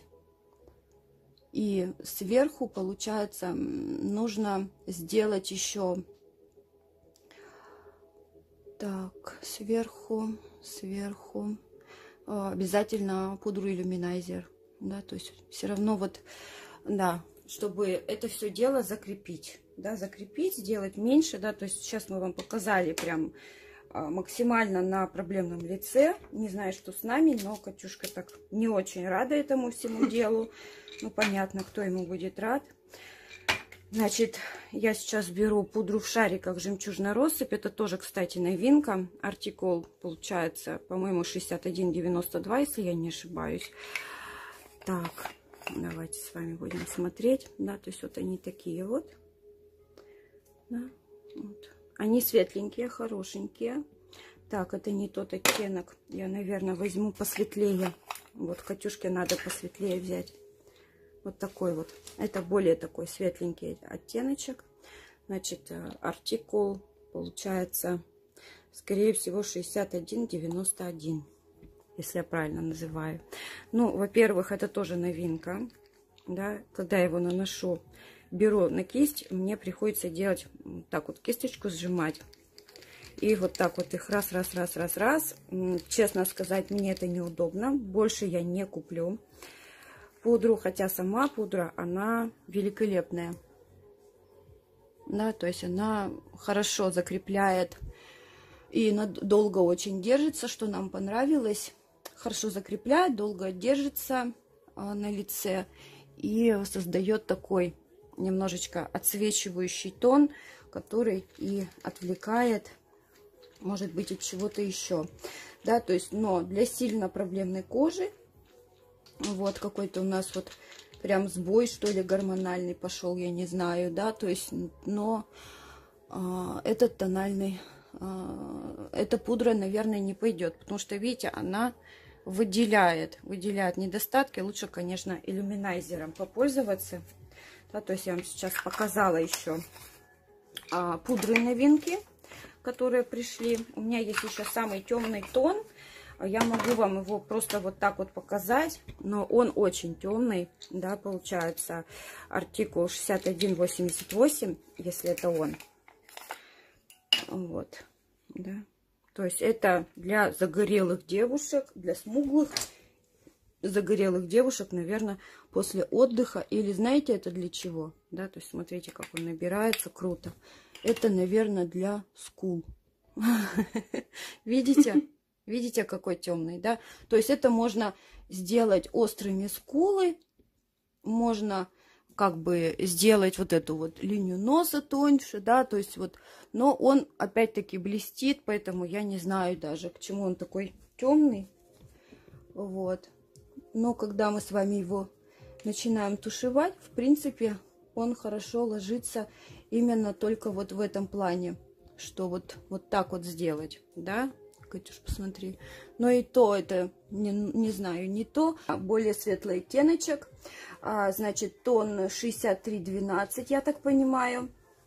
И сверху, получается, нужно сделать еще так, сверху, сверху обязательно пудру иллюминайзер, да, то есть все равно вот, да, чтобы это все дело закрепить, да, закрепить, сделать меньше, да, то есть сейчас мы вам показали прям максимально на проблемном лице. Не знаю, что с нами, но Катюшка так не очень рада этому всему делу. Ну, понятно, кто ему будет рад. Значит, я сейчас беру пудру в шариках «Жемчужная россыпь». Это тоже, кстати, новинка. Артикул получается, по-моему, шестьдесят один девяносто два, если я не ошибаюсь. Так, давайте с вами будем смотреть. Да, то есть вот они такие вот. Да, вот. Они светленькие, хорошенькие. Так, это не тот оттенок. Я, наверное, возьму посветлее. Вот Катюшке надо посветлее взять. Вот такой вот. Это более такой светленький оттеночек. Значит, артикул получается, скорее всего, шестьдесят один девяносто один. Если я правильно называю. Ну, во-первых, это тоже новинка. Да, когда я его наношу, беру на кисть, мне приходится делать так вот, кисточку сжимать. И вот так вот их раз, раз, раз, раз, раз. Честно сказать, мне это неудобно. Больше я не куплю пудру, хотя сама пудра, она великолепная. Да, то есть она хорошо закрепляет и долго очень держится, что нам понравилось. Хорошо закрепляет, долго держится на лице и создает такой немножечко отсвечивающий тон, который и отвлекает, может быть, от чего-то еще. Да, то есть, но для сильно проблемной кожи, вот какой-то у нас вот прям сбой, что ли, гормональный пошел, я не знаю, да, то есть, но а, этот тональный, а, эта пудра, наверное, не пойдет, потому что, видите, она выделяет, выделяет недостатки. Лучше, конечно, иллюминайзером попользоваться. Да, то есть я вам сейчас показала еще а, пудры новинки, которые пришли. У меня есть еще самый темный тон. Я могу вам его просто вот так вот показать, но он очень темный, да, получается артикул шестьдесят один восемьдесят восемь, если это он. Вот, да. То есть это для загорелых девушек, для смуглых загорелых девушек, наверное, после отдыха. Или знаете, это для чего? Да, то есть смотрите, как он набирается, круто. Это, наверное, для скул. Видите? Видите, какой темный, да? То есть это можно сделать острыми скулы, можно как бы сделать вот эту вот линию носа тоньше, да, то есть вот, но он опять-таки блестит, поэтому я не знаю даже, к чему он такой темный, вот. Но когда мы с вами его начинаем тушевать, в принципе, он хорошо ложится именно только вот в этом плане, что вот, вот так вот сделать, да, Катюш, посмотри. Но и то это, не, не знаю, не то. Более светлый оттеночек. А, значит, тон шестьдесят три двенадцать, я так понимаю.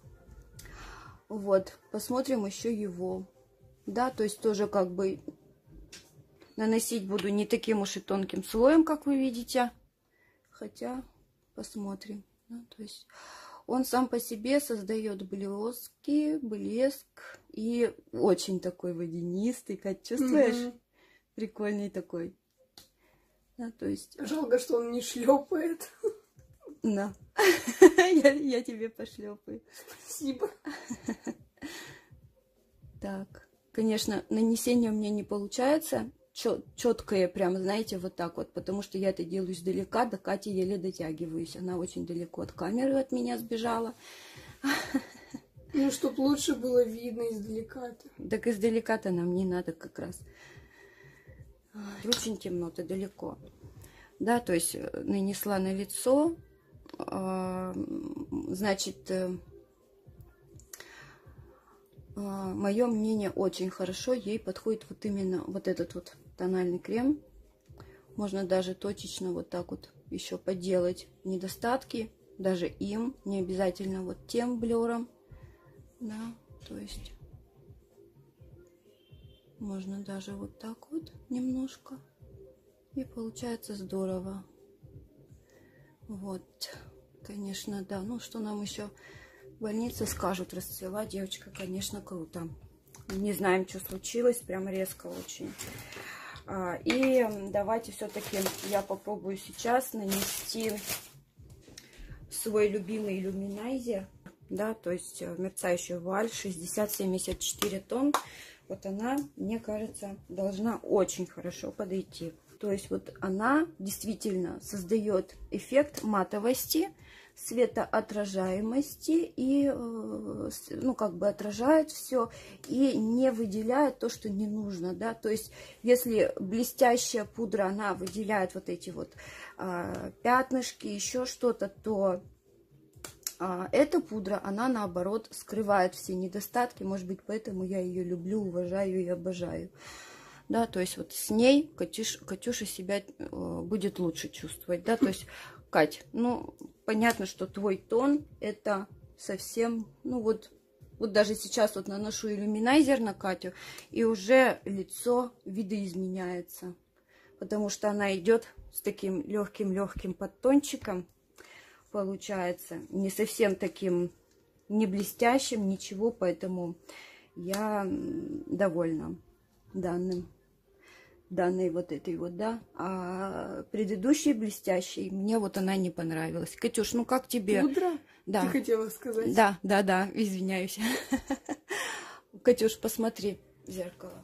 Вот, посмотрим еще его. Да, то есть тоже как бы наносить буду не таким уж и тонким слоем, как вы видите. Хотя, посмотрим. Да, то есть он сам по себе создает блески, блеск и очень такой водянистый, как чувствуешь? Mm-hmm. Прикольный такой. Да, то есть... Жалко, что он не шлепает. На. я, я тебе пошлепаю. Спасибо. Так, конечно, нанесение у меня не получается четкое, прям, знаете, вот так вот, потому что я это делаю издалека, до Кати еле дотягиваюсь. Она очень далеко от камеры от меня сбежала. Ну, чтоб лучше было видно издалека-то. Так издалека-то нам не надо как раз. Очень темно-то далеко. Да, то есть нанесла на лицо, значит, мое мнение, очень хорошо ей подходит вот именно вот этот вот тональный крем. Можно даже точечно вот так вот еще поделать недостатки, даже им, не обязательно вот тем блером. Да, то есть можно даже вот так вот немножко. И получается здорово. Вот, конечно, да. Ну, что нам еще в больнице скажут? Расцвела девочка, конечно, круто. Не знаем, что случилось, прям резко очень. А, и давайте все-таки я попробую сейчас нанести свой любимый люминайзер. Да, то есть мерцающую вуаль шестьдесят семьдесят четыре тонн. Вот она, мне кажется, должна очень хорошо подойти. То есть вот она действительно создает эффект матовости, светоотражаемости и, ну, как бы отражает все и не выделяет то, что не нужно, да. То есть если блестящая пудра, она выделяет вот эти вот а, пятнышки, еще что-то, то а, эта пудра, она наоборот скрывает все недостатки. Может быть, поэтому я ее люблю, уважаю и обожаю. Да, то есть вот с ней Катюш, Катюша себя э, будет лучше чувствовать, да, то есть, Кать, ну, понятно, что твой тон это совсем, ну, вот, вот даже сейчас вот наношу иллюминайзер на Катю, и уже лицо видоизменяется, потому что она идет с таким легким-легким подтончиком, получается, не совсем таким, не блестящим, ничего, поэтому я довольна данным. данной вот этой вот, да, а предыдущей блестящей мне вот она не понравилась. Катюш, ну как тебе? Пудра? Да. Ты хотела сказать? Да, да, да, извиняюсь. Катюш, посмотри в зеркало.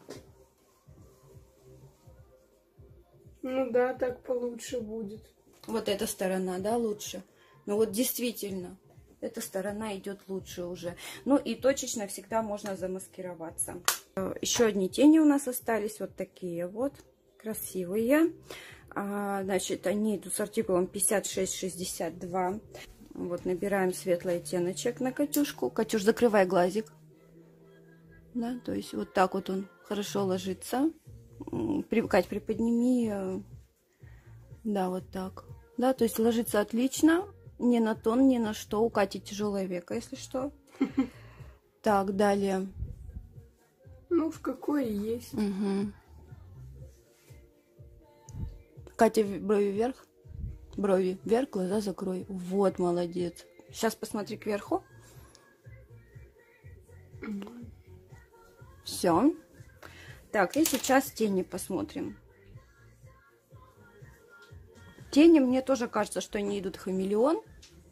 Ну да, так получше будет. Вот эта сторона, да, лучше. Ну вот действительно, эта сторона идет лучше уже. Ну и точечно всегда можно замаскироваться. Еще одни тени у нас остались, вот такие вот, красивые. А, значит, они идут с артикулом пятьдесят шесть шестьдесят два. Вот, набираем светлый оттеночек на Катюшку. Катюш, закрывай глазик. Да, то есть вот так вот он хорошо ложится. Кать, приподними. Да, вот так. Да, то есть ложится отлично. Ни на тон, ни на что. У Кати тяжелое веко, если что. Так, далее. Ну, в какое есть. Угу. Катя, брови вверх. Брови вверх, глаза закрой. Вот, молодец. Сейчас посмотри кверху. Все. Так, и сейчас тени посмотрим. Тени, мне тоже кажется, что они идут хамелеон.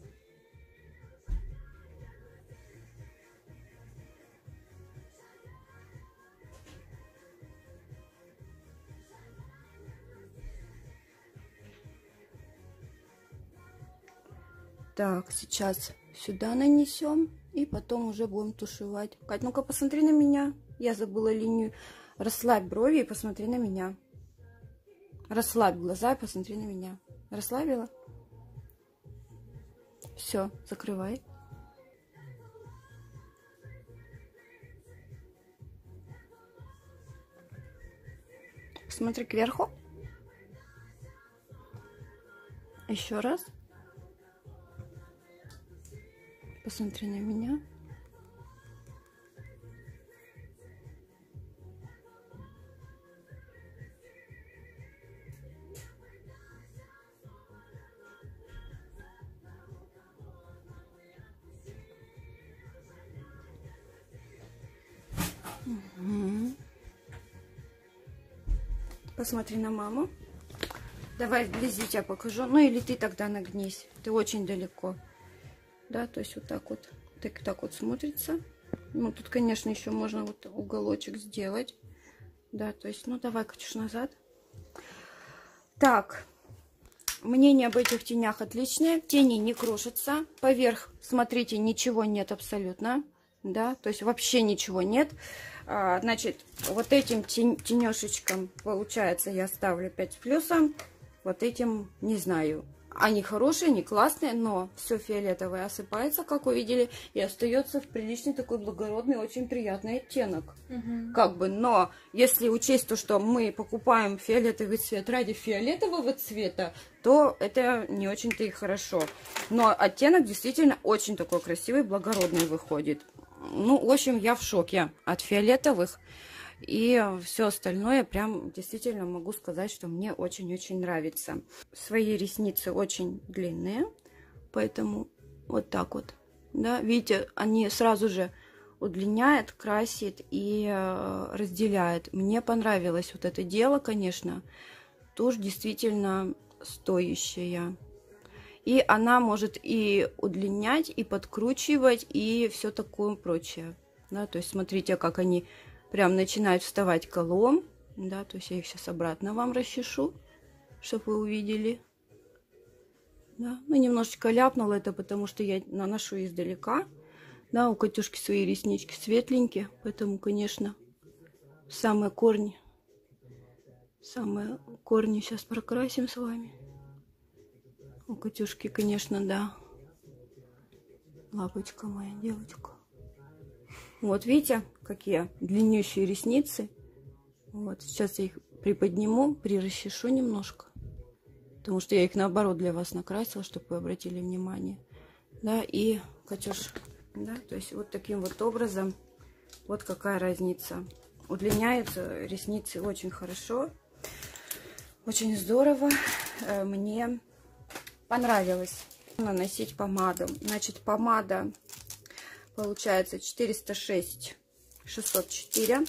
Так, сейчас сюда нанесем и потом уже будем тушевать. Кать, ну-ка посмотри на меня. Я забыла линию. Расслабь брови и посмотри на меня. Расслабь глаза и посмотри на меня. Расслабила? Все, закрывай. Смотри кверху. Еще раз. Посмотри на меня. Угу. Посмотри на маму. Давай вблизи тебя покажу. Ну или ты тогда нагнись. Ты очень далеко. Да, то есть вот так вот. Так, так вот смотрится. Ну, тут, конечно, еще можно вот уголочек сделать. Да, то есть, ну, давай, Катюш, назад. Так. Мнение об этих тенях отличное. Тени не крошатся. Поверх, смотрите, ничего нет абсолютно. Да, то есть вообще ничего нет. А, значит, вот этим тень, тенешечком, получается, я ставлю пять с плюсом. Вот этим, не знаю. Они хорошие, они классные, но все фиолетовое осыпается, как увидели, и остается в приличный такой благородный, очень приятный оттенок. Угу. Как бы, но если учесть то, что мы покупаем фиолетовый цвет ради фиолетового цвета, то это не очень-то и хорошо. Но оттенок действительно очень такой красивый, благородный выходит. Ну, в общем, я в шоке от фиолетовых. И все остальное прям действительно могу сказать, что мне очень-очень нравится. Свои ресницы очень длинные, поэтому вот так вот. Да, видите, они сразу же удлиняет, красит и э, разделяет. Мне понравилось вот это дело, конечно. Тушь действительно стоящая. И она может и удлинять, и подкручивать, и все такое прочее. Да, то есть смотрите, как они прям начинают вставать колом. Да, то есть я их сейчас обратно вам расчешу, чтобы вы увидели. Да, ну немножечко ляпнула это, потому что я наношу издалека. Да, у Катюшки свои реснички светленькие, поэтому, конечно, самые корни, самые корни сейчас прокрасим с вами. У Катюшки, конечно, да. Лапочка моя, девочка. Вот, видите, какие длиннющие ресницы. Вот, сейчас я их приподниму, прирасчешу немножко. Потому что я их, наоборот, для вас накрасила, чтобы вы обратили внимание. Да, и, Катюш, да, то есть вот таким вот образом. Вот какая разница. Удлиняются ресницы очень хорошо. Очень здорово. Мне понравилось наносить помаду. Значит, помада получается четыреста шесть шестьсот четыре.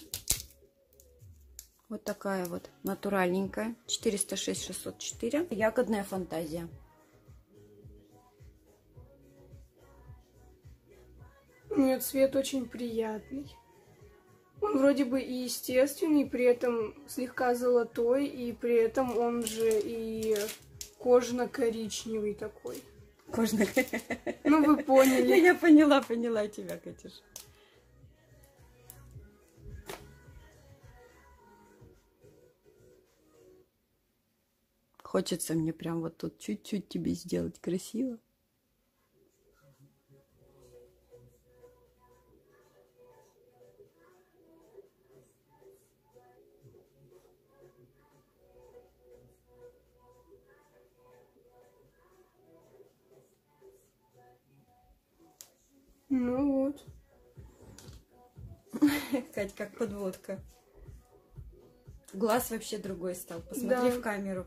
Вот такая вот натуральненькая. четыреста шесть шестьсот четыре. Ягодная фантазия. У нее цвет очень приятный. Он вроде бы и естественный, при этом слегка золотой, и при этом он же и кожно-коричневый такой. Кожно. Ну, вы поняли. Я поняла, поняла тебя, Катюш. Хочется мне прям вот тут чуть-чуть тебе сделать красиво. Ну вот. Кать, как подводка. Глаз вообще другой стал. Посмотри Да. в камеру.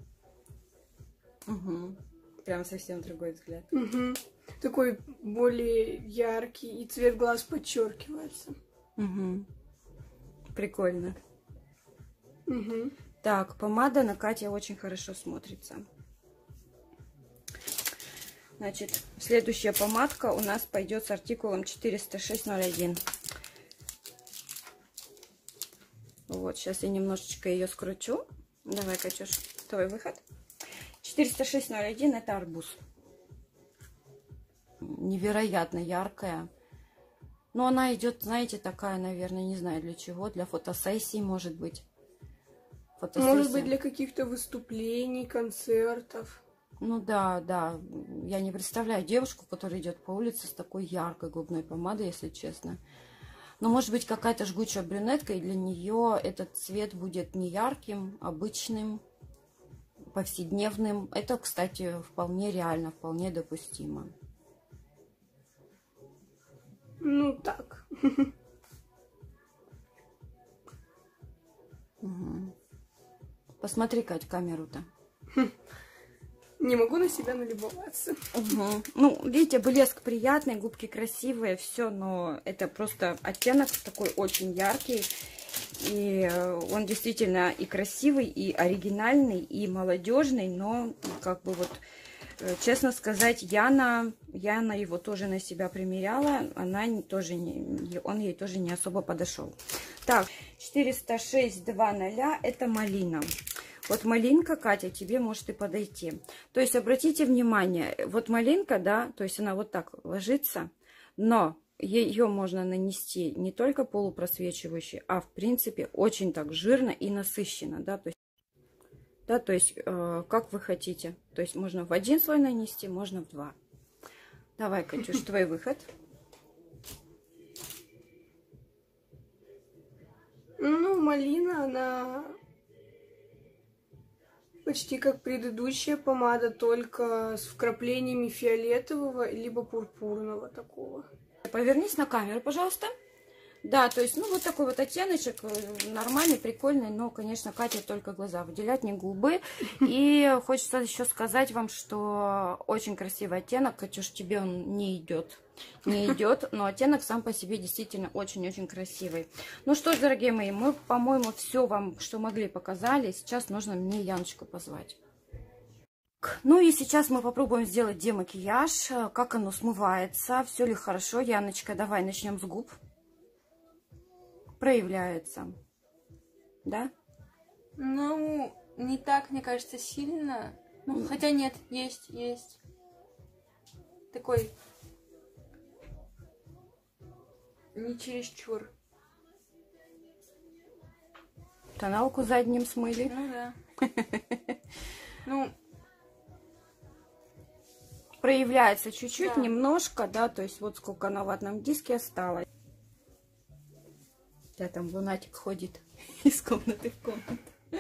Угу. Прям совсем другой взгляд. Угу. Такой более яркий, и цвет глаз подчеркивается. Угу. Прикольно. Угу. Так, помада на Кате очень хорошо смотрится. Значит, следующая помадка у нас пойдет с артикулом четыреста шесть ноль один. Вот, сейчас я немножечко ее скручу. Давай, Катюш, твой выход. четыреста шесть ноль один это арбуз. Невероятно яркая. Но она идет, знаете, такая, наверное, не знаю для чего. Для фотосессии, может быть. Фотосессия. Может быть, для каких-то выступлений, концертов. Ну да, да. Я не представляю девушку, которая идет по улице с такой яркой губной помадой, если честно. Но может быть какая-то жгучая брюнетка, и для нее этот цвет будет не ярким, обычным, повседневным. Это, кстати, вполне реально, вполне допустимо. Ну так. Угу. Посмотри, Кать, камеру-то. Не могу на себя налюбоваться. Угу. Ну, видите, блеск приятный, губки красивые, все, но это просто оттенок такой очень яркий. И он действительно и красивый, и оригинальный, и молодежный, но как бы вот, честно сказать, Яна, Яна его тоже на себя примеряла, она тоже не, он ей тоже не особо подошел. Так, четыреста шесть два ноль, это малина. Вот малинка, Катя, тебе может и подойти. То есть обратите внимание, вот малинка, да, то есть она вот так ложится, но ее можно нанести не только полупросвечивающий, а в принципе очень так жирно и насыщенно, да, то есть, да, то есть э, как вы хотите. То есть можно в один слой нанести, можно в два. Давай, Катюш, твой выход. Ну, малина, она почти как предыдущая помада, только с вкраплениями фиолетового либо пурпурного такого. Повернись на камеру, пожалуйста. Да, то есть, ну, вот такой вот оттеночек, нормальный, прикольный, но, конечно, Катя только глаза выделять, не губы. И хочется еще сказать вам, что очень красивый оттенок, Катюш, тебе он не идет. Не идет, но оттенок сам по себе действительно очень-очень красивый. Ну что ж, дорогие мои, мы, по-моему, все вам, что могли, показали. Сейчас нужно мне Яночку позвать. Ну и сейчас мы попробуем сделать демакияж, как оно смывается, все ли хорошо. Яночка, давай начнем с губ. Проявляется, да? Ну, не так, мне кажется, сильно. Ну, хотя нет, есть, есть. Такой не чересчур. Тоналку задним смыли. Ну да. Ну, проявляется чуть-чуть, да. немножко, да, то есть вот сколько на ватном диске осталось. Да, там лунатик ходит из комнаты в комнату.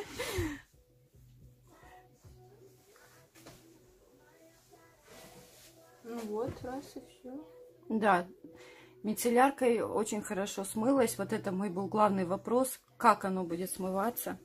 Ну вот, раз и все. Да, мицелляркой очень хорошо смылось. Вот это мой был главный вопрос, как оно будет смываться.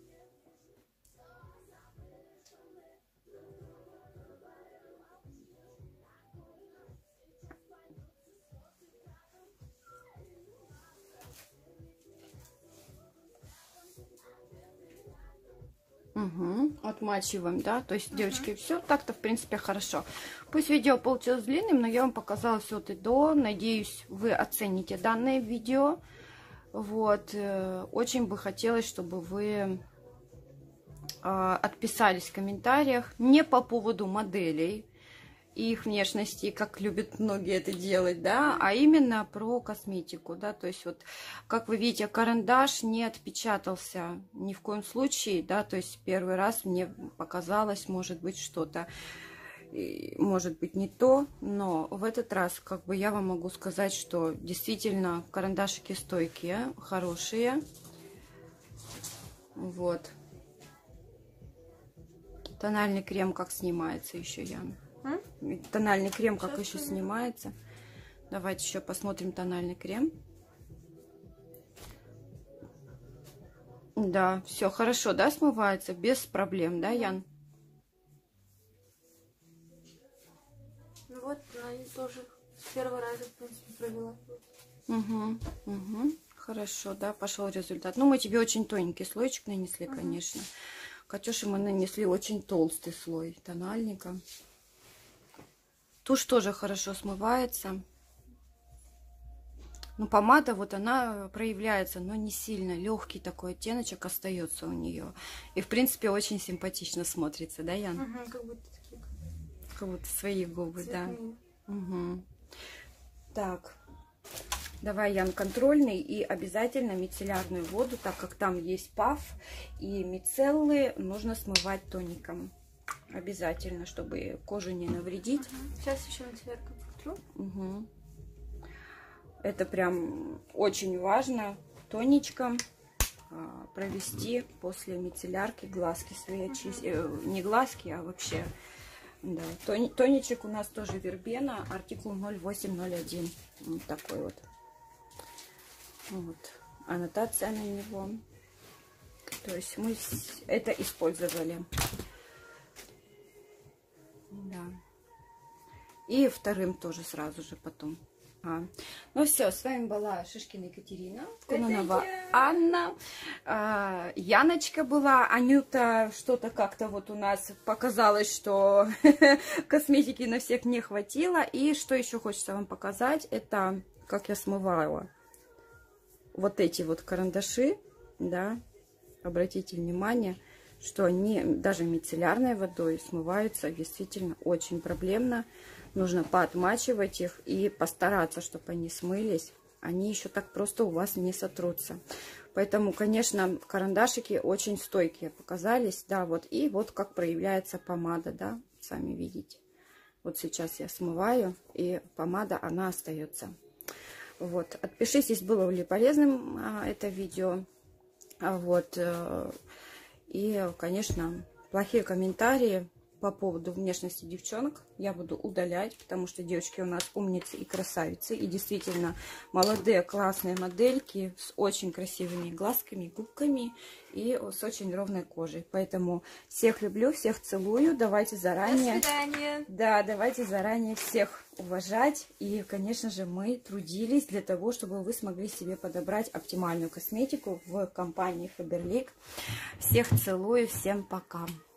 Угу. Отмачиваем, да, то есть, девочки, uh-huh. все так-то, в принципе, хорошо. Пусть видео получилось длинным, но я вам показала все от и до. Надеюсь, вы оцените данное видео. Вот, очень бы хотелось, чтобы вы отписались в комментариях не по поводу моделей и их внешности, как любят многие это делать, да, а именно про косметику, да, то есть вот, как вы видите, карандаш не отпечатался ни в коем случае, да, то есть первый раз мне показалось, может быть, что-то, может быть, не то, но в этот раз, как бы, я вам могу сказать, что действительно карандашики стойкие, хорошие, вот, тональный крем как снимается еще, Яна. Тональный крем как Сейчас еще снимается. Давайте еще посмотрим тональный крем. Да, все хорошо, да, смывается без проблем, да, Ян? Ну вот, она тоже с первого раза, в принципе, провела. Угу, угу. Хорошо, да, пошел результат. Ну, мы тебе очень тоненький слойчик нанесли, угу. конечно. Катюше мы нанесли очень толстый слой тональника. Тушь тоже хорошо смывается. Ну, помада, вот она проявляется, но не сильно. Легкий такой оттеночек остается у нее. И, в принципе, очень симпатично смотрится, да, Ян? Угу, как будто такие. Как будто свои губы, цветные. Да. Угу. Так, давай, Ян, контрольный и обязательно мицеллярную воду, так как там есть паф и мицеллы, нужно смывать тоником. Обязательно, чтобы кожу не навредить. Угу. Сейчас еще мицеллярку потру. Угу. Это прям очень важно тоничком а, провести после мицеллярки глазки свои очистить. Угу. Не глазки, а вообще. Да. Тони, тоничек у нас тоже вербена, артикул ноль восемь ноль один. Вот такой вот. Вот. Аннотация на него. То есть мы это использовали. Да. И вторым тоже сразу же потом Ага. Ну все, с вами была Шишкина Екатерина, Кононова Анна, а, Яночка была, Анюта, что-то как-то вот у нас показалось, что косметики на всех не хватило. И что еще хочется вам показать, это как я смывала вот эти вот карандаши, да, обратите внимание, что они даже мицеллярной водой смываются действительно очень проблемно. Нужно поотмачивать их и постараться, чтобы они смылись. Они еще так просто у вас не сотрутся. Поэтому, конечно, карандашики очень стойкие показались. Да, вот. И вот как проявляется помада, да, сами видите. Вот сейчас я смываю, и помада, она остается. Вот. Отпишитесь, было ли полезным а, это видео. А, вот. И, конечно, плохие комментарии по поводу внешности девчонок я буду удалять, потому что девочки у нас умницы и красавицы. И действительно молодые классные модельки с очень красивыми глазками, губками и с очень ровной кожей. Поэтому всех люблю, всех целую. Давайте заранее... До свидания. Да, давайте заранее всех уважать. И, конечно же, мы трудились для того, чтобы вы смогли себе подобрать оптимальную косметику в компании Faberlic. Всех целую, всем пока.